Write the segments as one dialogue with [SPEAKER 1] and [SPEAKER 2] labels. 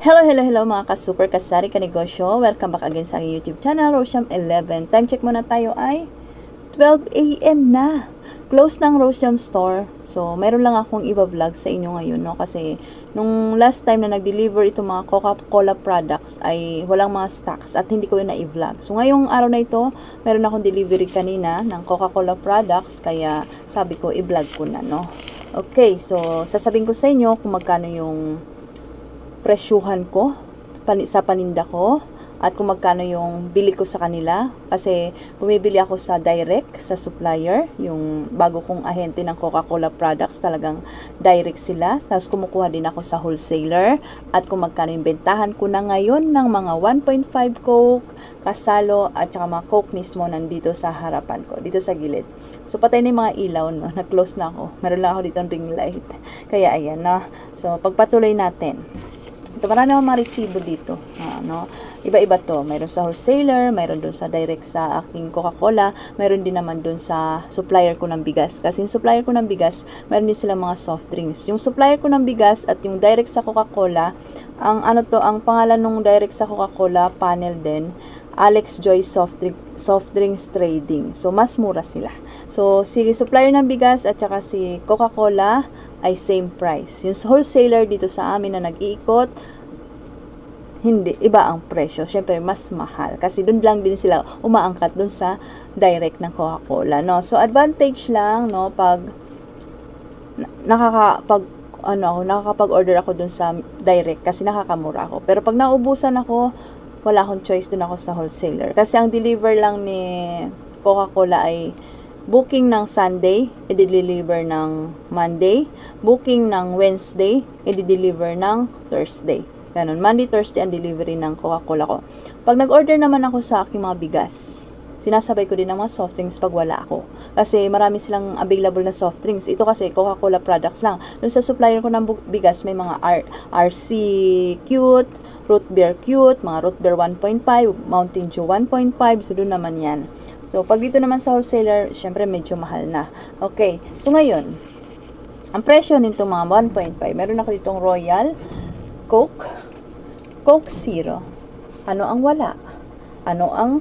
[SPEAKER 1] Hello mga ka-super kasari kanegosyo. Welcome back again sa aking YouTube channel, Rosejam11. Time check muna tayo ay 12 AM na. Close ng Rosejam store. So, meron lang akong i-vlog sa inyo ngayon, no? Kasi, nung last time na nag-deliver itong mga Coca-Cola products ay walang mga stocks at hindi ko yun na-i-vlog. So, ngayong araw na ito, meron akong delivery kanina ng Coca-Cola products. Kaya, sabi ko, i-vlog ko na, no? Okay, so, sasabihin ko sa inyo kung magkano yung presyuhan ko sa paninda ko at kung magkano yung bili ko sa kanila kasi bumibili ako sa direct sa supplier, yung bago kong ahente ng Coca-Cola products, talagang direct sila, tapos kumukuha din ako sa wholesaler at kung magkano yung bentahan ko na ngayon ng mga 1.5 Coke, Kasalo at saka mga Coke mismo nandito sa harapan ko, dito sa gilid. So patay na yung mga ilaw, no? Na-close na ako, meron lang ako dito ng ring light, kaya ayan, no? So pagpatuloy natin. Ito, marami akong mga resibo dito. No? Iba-iba to. Mayroon sa wholesaler, mayroon dun sa direct sa aking Coca-Cola, mayroon din naman dun sa supplier ko ng bigas. Kasi yung supplier ko ng bigas, mayroon din silang mga soft drinks. Yung supplier ko ng bigas at yung direct sa Coca-Cola, ang pangalan ng direct sa Coca-Cola, panel din, Alex Joy Soft Drinks Trading. So, mas mura sila. So, si supplier ng bigas at saka si Coca-Cola ay same price. Yung wholesaler dito sa amin na nag-iikot, hindi, iba ang presyo. Siyempre, mas mahal. Kasi dun lang din sila umaangkat dun sa direct ng Coca-Cola, no? So, advantage lang, no, pag nakakapag-order ako dun sa direct kasi nakakamura ako. Pero pag naubusan ako, wala akong choice, dun ako sa wholesaler. Kasi ang deliver lang ni Coca-Cola ay booking ng Sunday, i-deliver ng Monday. Booking ng Wednesday, i-deliver ng Thursday. Ganun. Monday, Thursday ang delivery ng Coca-Cola ko. Pag nag-order naman ako sa aking mga bigas, sinasabay ko din ng mga soft drinks pag wala ako. Kasi marami silang available na soft drinks. Ito kasi Coca-Cola products lang. Doon sa supplier ko ng bigas, may mga RC Cute, Root Beer Cute, mga Root Beer 1.5, Mountain Dew 1.5. So, doon naman yan. So, pag dito naman sa wholesaler, syempre medyo mahal na. Okay. So, ngayon, ang presyo nito mga 1.5. Meron ako ditong Royal, Coke, Coke Zero. Ano ang wala? Ano ang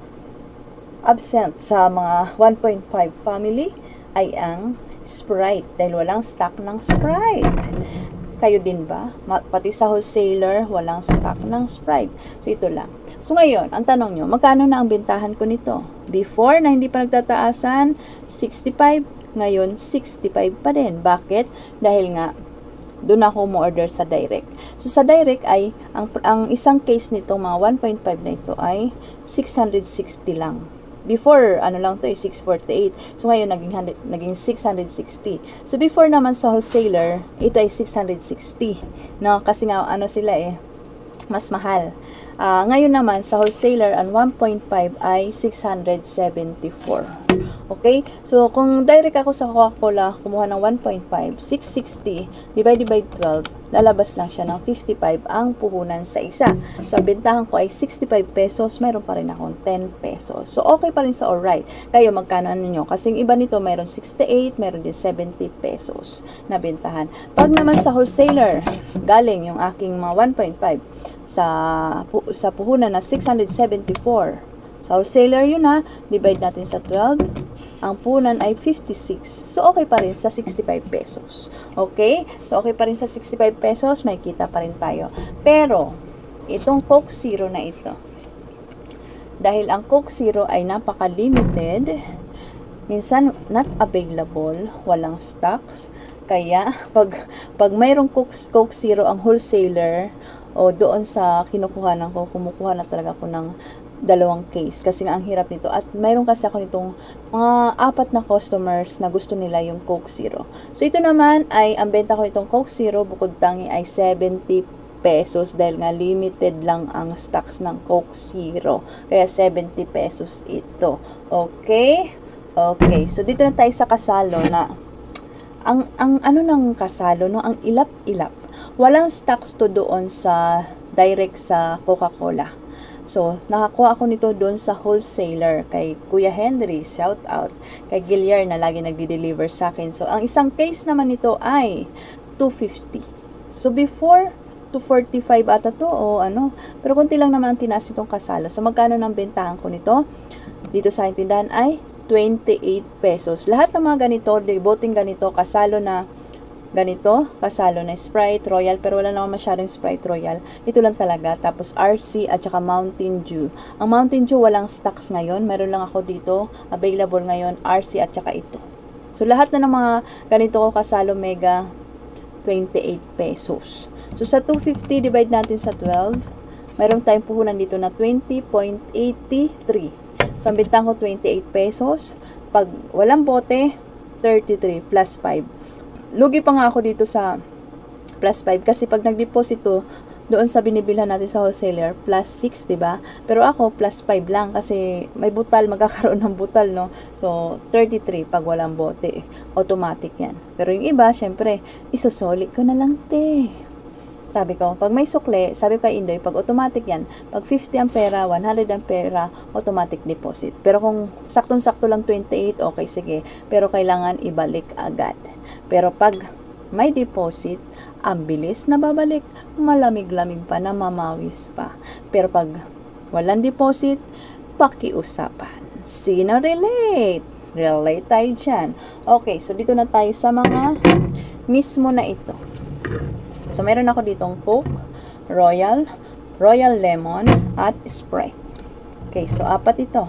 [SPEAKER 1] absent sa mga 1.5 family ay ang Sprite dahil walang stock ng Sprite. Kayo din ba? Pati sa wholesaler, walang stock ng Sprite. So, ito lang. So, ngayon, ang tanong nyo, magkano na ang bentahan ko nito? Before, na hindi pa nagtataasan, 65. Ngayon, 65 pa din. Bakit? Dahil nga, doon ako mo-order sa direct. So, sa direct ay, ang isang case nito, mga 1.5 na ito ay 660 lang. Before, lang to, 648. So, ngayon, naging 660. So, before naman sa wholesaler, ito ay 660. No? Kasi nga, sila mas mahal. Ngayon naman, sa wholesaler, ang 1.5 ay 674. Okay? So, kung direct ako sa Coca-Cola, kumuha ng 1.5, 660, divided by 12, lalabas lang siya ng 55 ang puhunan sa isa. So, ang bentahan ko ay 65 pesos, mayroon pa rin akong 10 pesos. So, okay pa rin sa alright. Kayo, magkano nyo? Kasi yung iba nito, mayroon 68, mayroon din 70 pesos na bentahan. Pag naman sa wholesaler, galing yung aking mga 1.5 sa puhunan na 674. Sa wholesaler yun divide natin sa 12, ang puhunan ay 56. So, okay pa rin sa 65 pesos. Okay? So, okay pa rin sa 65 pesos, may kita pa rin tayo. Pero, itong Coke Zero na ito, dahil ang Coke Zero ay napaka-limited, minsan not available, walang stocks, kaya pag mayroong Coke Zero ang wholesaler, o doon sa kinukuhanan ko, kumukuha na talaga ako ng dalawang case kasi nga ang hirap nito at mayroon kasi ako nitong mga 4 na customers na gusto nila yung Coke Zero. So ito naman ay ang benta ko nitong Coke Zero bukod tangi ay 70 pesos dahil nga limited lang ang stocks ng Coke Zero. Kaya 70 pesos ito. Okay? Okay. So dito na tayo sa Kasalo na ang ng Kasalo, no? Ang ilap-ilap. Walang stocks to doon sa direct sa Coca-Cola. So, nakakuha ako nito doon sa wholesaler kay Kuya Henry, shout out, kay Giliar na lagi nagdi-deliver sa akin. So, ang isang case naman nito ay 250. So, before 245 ata to o ano. Pero konti lang naman ang tinaas itong kasalo. So magkano nang bentahan ko nito? Dito sa aking tindahan ay 28 pesos. Lahat ng mga ganito, boting ganito, kasalo na ganito, kasalo na Sprite Royal, pero wala naman masyadong Sprite Royal. Ito lang talaga. Tapos RC at saka Mountain Dew. Ang Mountain Dew walang stocks ngayon. Meron lang ako dito. Available ngayon, RC at saka ito. So lahat na ng mga ganito ko kasalo mega 28 pesos. So sa 250 divide natin sa 12, mayroon tayong puhunan dito na 20.83. So ang bintang ko 28 pesos. Pag walang bote, 33 plus 5. Lugi pa nga ako dito sa plus 5 kasi pag nag-deposit to, doon sa binibilhan natin sa wholesaler, plus 6, diba? Pero ako, plus 5 lang kasi may butal, magkakaroon ng butal, no? So, 33 pag walang bote. Automatic yan. Pero yung iba, syempre, isusoli ko na lang, te. Sabi ko, pag may sukle, sabi ko kay Indoy, pag automatic yan, pag 50 ang pera, 100 ang pera, automatic deposit. Pero kung saktong-sakto lang 28, okay, sige. Pero kailangan ibalik agad. Pero pag may deposit, ang bilis na babalik, malamig-lamig pa na mamawis pa. Pero pag walang deposit, pakiusapan. Sino relate? Relate tayo dyan. Okay, so dito na tayo sa mga mismo na ito. So meron ako ditong Coke, Royal, Royal Lemon, at Sprite. Okay, so 4 ito.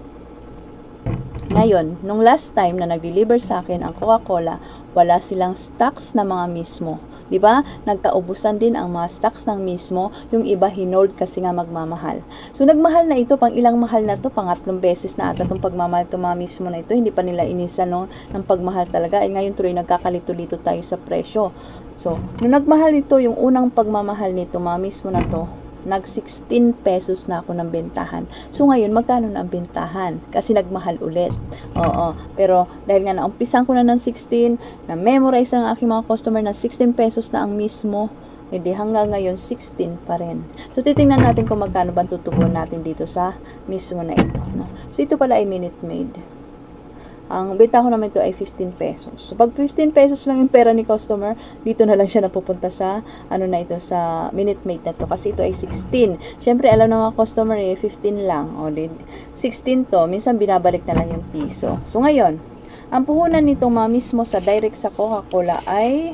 [SPEAKER 1] Ngayon, nung last time na nag-deliver sa akin ang Coca-Cola, wala silang stocks na mga mismo. Diba? Nagkaubusan din ang mga stocks ng mismo, yung iba hinold kasi nga magmamahal. So, nagmahal na ito, pang ilang mahal na to, pangatlong beses na ata itong pagmamahal itong mga mismo na ito, hindi pa nila inisa no, ng pagmahal talaga. Eh, ngayon tuloy nagkakalito-lito tayo sa presyo. So, nung nagmahal ito, yung unang pagmamahal nito, mga mismo na to, nag 16 pesos na ako ng bentahan. So ngayon, magkano na ang bentahan? Kasi nagmahal ulit. Oo. Pero dahil nga naumpisan ko na ng 16, na-memorize ng aking mga customer na 16 pesos na ang mismo, hindi hanggang ngayon 16 pa rin. So titingnan natin kung magkano ba tutubuan natin dito sa mismo na ito. No? So ito pala ay Minute Maid. Ang benta ko naman ito ay 15 pesos. So, pag 15 pesos lang yung pera ni customer, dito na lang siya napupunta sa, ano na ito, sa Minute Maid na to. Kasi ito ay 16. Siyempre, alam ng mga customer eh, 15 lang. O, 16 to, minsan binabalik na lang yung piso. So, ngayon, ang puhunan nitong mga mismo sa direct sa Coca-Cola ay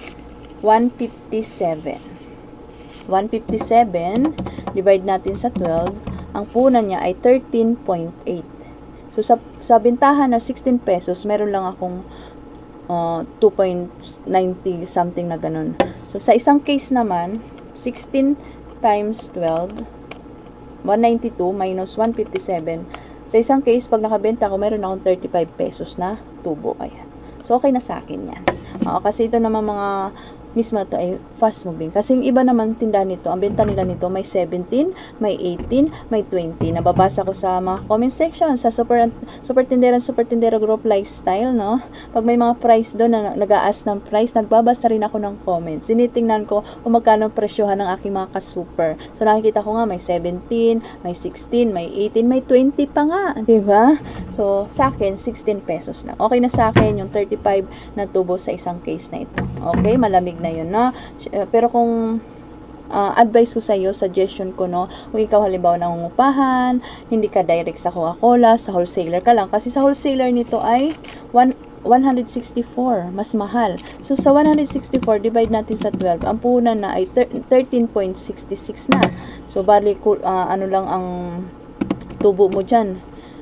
[SPEAKER 1] 157. 157, divide natin sa 12, ang puhunan niya ay 13.8. So, sa bintahan na 16 pesos, meron lang akong 2.90 something na ganun. So, sa isang case naman, 16 times 12, 192 minus 157. Sa isang case, pag nakabenta ko, meron akong 35 pesos na tubo. Ayan. So, okay na sa akin yan. Kasi ito naman mga mismo ito ay fast moving. Kasi yung iba naman tindahan nito, ang benta nila nito may 17, may 18, may 20. Nababasa ko sa mga comment section sa Super Tindero Group Lifestyle, no? Pag may mga price doon na nag-aas ng price, nagbabasa rin ako ng comments. Sinitingnan ko kung magkano ang presyohan ng aking mga ka-super. So nakikita ko nga may 17, may 16, may 18, may 20 pa nga, di ba? So sa akin 16 pesos na. Okay na sa akin yung 35 na tubo sa isang case na ito. Okay, malamig na yun, no? Pero kung advice ko sa iyo, suggestion ko, no, kung ikaw halimbawa nangungupahan, hindi ka direct sa Coca-Cola, sa wholesaler ka lang. Kasi sa wholesaler nito ay 164, mas mahal. So, sa 164, divide natin sa 12, ang puhunan na ay 13.66 na. So, bali, ano lang ang tubo mo dyan?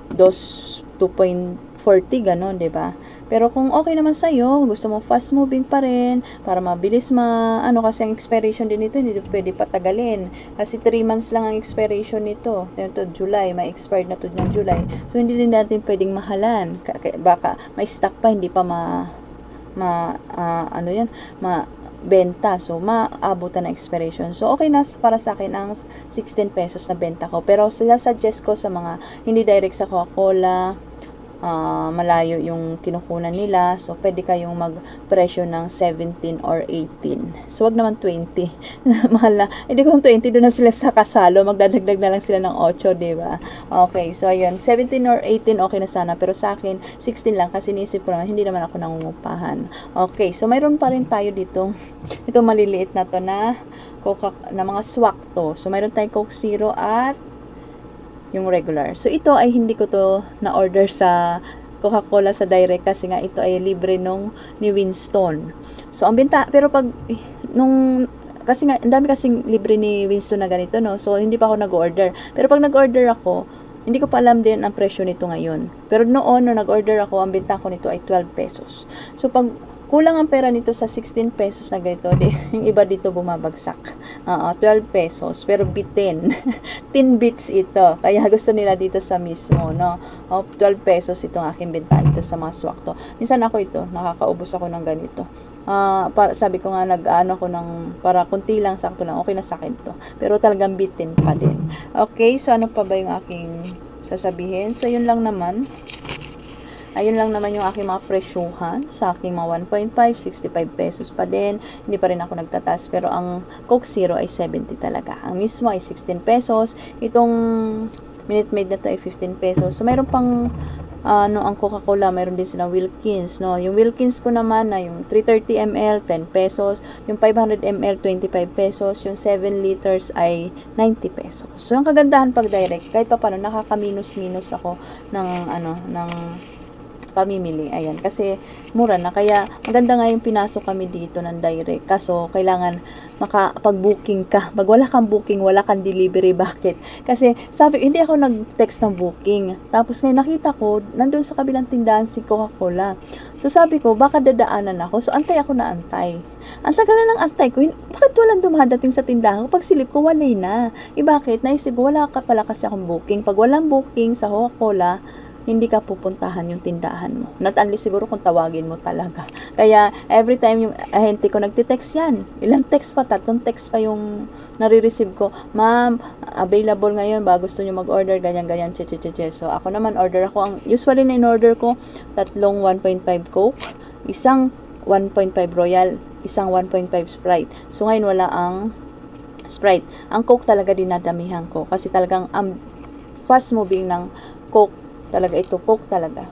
[SPEAKER 1] 2.40, ganon, diba? Pero kung okay naman sa'yo, gusto mo fast moving pa rin, para mabilis kasi ang expiration din nito, hindi pwede patagalin. Kasi 3 months lang ang expiration nito. Ito, July, may expired na to ng July. So, hindi din natin pwedeng mahalan. Baka may stock pa, hindi pa benta. So, maabutan na expiration. So, okay na para sa akin ang 16 pesos na benta ko. Pero, suggest ko sa mga hindi direct sa Coca-Cola, malayo yung kinukunan nila. So, pwede kayong mag-presyo ng 17 or 18. So, wag naman 20. Mahal na. Hindi kung 20, doon na sila sa kasalo. Magdadagdag na lang sila ng 8, diba? Okay, so ayun. 17 or 18, okay na sana. Pero sa akin, 16 lang kasi niisip ko naman, hindi naman ako nangungupahan. Okay, so mayroon pa rin tayo dito. Ito maliliit na to na na mga swak to. So, mayroon tayong Coke Zero at yung regular. So, ito ay hindi ko to na-order sa Coca-Cola sa direct kasi nga ito ay libre nung ni Winston. So, ang benta, pero pag, kasi nga, ang dami kasing libre ni Winston na ganito, no? So, hindi pa ako nag-order. Pero pag nag-order ako, hindi ko pa alam din ang presyo nito ngayon. Pero noon, nung nag-order ako, ang benta ko nito ay 12 pesos. So, pag kulang ang pera nito sa 16 pesos na ganito, yung iba dito bumabagsak. 12 pesos, pero bitin. 10 bits ito. Kaya gusto nila dito sa mismo, no? 12 pesos itong aking benta dito sa mga swak to. Minsan ako ito, nakakaubos ako ng ganito. Sabi ko nga, nag-ano ko ng, para kunti lang, sakto lang, okay na sa akin to. Pero talagang bitin pa din. Okay, so ano pa ba yung aking sasabihin? So, yun lang naman. Ayun lang naman yung aking mga presyuhan sa aking mga 1.5, 65 pesos pa din. Hindi pa rin ako nagtatas, pero ang Coke Zero ay 70 talaga. Ang mismo ay 16 pesos. Itong Minute Maid na to ay 15 pesos. So, mayroon pang ang Coca-Cola, mayroon din silang Wilkins, no? Yung Wilkins ko naman na yung 330 ml, 10 pesos. Yung 500 ml, 25 pesos. Yung 7 liters ay 90 pesos. So, ang kagandahan pag direct, kahit pa paano, nakaka-minus-minus ako ng pamimili. Ayan, kasi mura na. Kaya maganda nga yung pinasok kami dito ng direct. Kaso, kailangan makapag-booking ka. Pag wala kang booking, wala kang delivery. Bakit? Kasi, sabi, hindi ako nag-text ng booking. Tapos ngayon, nakita ko, nandun sa kabilang tindahan si Coca-Cola. So, sabi ko, baka dadaanan ako. So, antay ako na antay. Ang tagal na ng antay ko. Bakit walang dumadating sa tindahan? Pag silip ko, wala na. Bakit? Naisip ko, wala ka pala kasi akong booking. Pag walang booking sa Coca-Cola, hindi ka pupuntahan yung tindahan mo. Not unless siguro kung tawagin mo talaga. Kaya, every time yung ahente ko nagtitext yan. Ilang text pa, 3 text pa yung nare-receive ko. Ma'am, available ngayon ba? Gusto nyo mag-order? Ganyan. So, ako naman, order ako. Usually na in-order ko, 3 1.5 Coke, isang 1.5 Royal, isang 1.5 Sprite. So, ngayon wala ang Sprite. Ang Coke talaga dinadamihan ko. Kasi talagang fast moving ng Coke talaga ito, Coke talaga.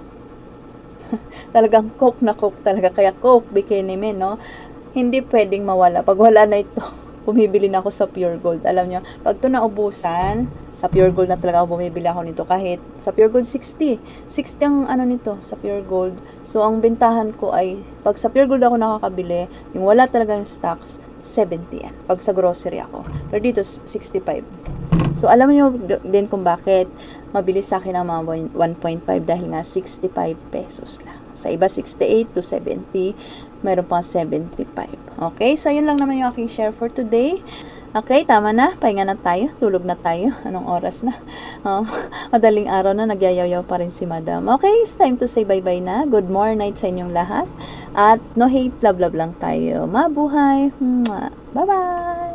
[SPEAKER 1] Talagang Coke na Coke talaga. Kaya Coke, bikini men, no? Hindi pwedeng mawala. Pag wala na ito, bumibili na ako sa Pure Gold. Alam nyo, pag ito naubusan, sa Pure Gold na talaga ako bumibili ako nito. Kahit sa Pure Gold, 60. 60 ang nito, sa Pure Gold. So, ang bentahan ko ay, pag sa Pure Gold ako nakakabili, yung wala talagang stocks, 70 yan. Pag sa grocery ako. Pero dito, 65. So, alam niyo din kung bakit mabilis sa akin ang mga 1.5 dahil nga 65 pesos lang. Sa iba, 68 to 70. Mayroon pang 75. Okay? So, yun lang naman yung aking share for today. Okay, tama na. Pahinga na tayo. Tulog na tayo. Anong oras na? Madaling araw na. Nagyayaw pa rin si Madam. Okay, it's time to say bye-bye na. Good morning sa inyong lahat. At no hate, love lang tayo. Mabuhay. Bye-bye!